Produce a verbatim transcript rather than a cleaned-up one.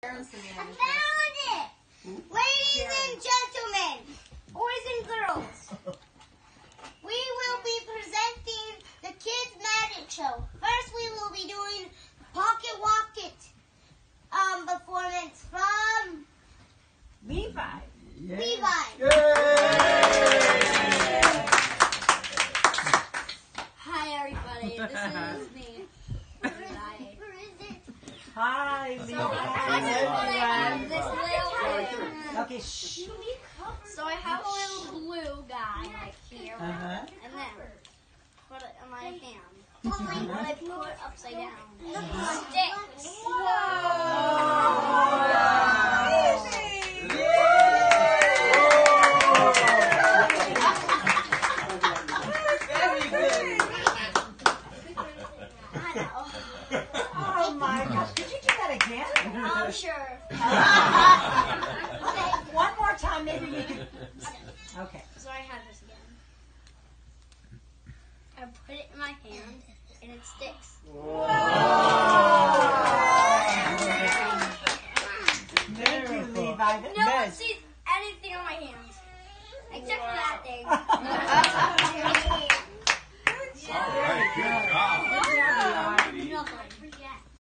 I found it! Ladies and gentlemen, boys and girls, we will be presenting the Kids Magic Show. First, we will be doing Pocket Rocket um, performance from Levi. Yeah. Levi. Hi, everybody. This is me. Hi, Levi. So I have this little Okay, shh. So I have a little blue guy right here, Uh-huh. and then put it in my hand. And I put it upside down. Sticks. I know. Oh my gosh, could you do that again? Oh, sure. Okay, one more time, maybe we could. Okay. So I have this again. I put it in my hand, and it sticks. Whoa.